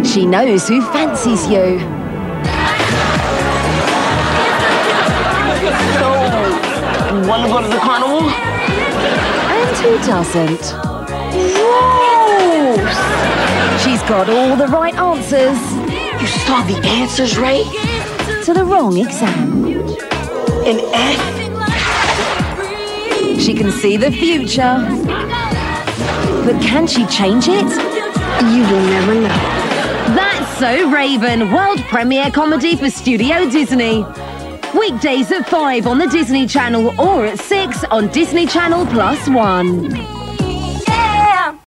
She knows who fancies you. So, wanna go to the carnival? And who doesn't? Gross! She's got all the right answers. You saw the answers, right? To the wrong exam. An F? She can see the future. But can she change it? You will never know. That's So Raven, world premiere comedy for Studio Disney. Weekdays at 5 on the Disney Channel or at 6 on Disney Channel +1.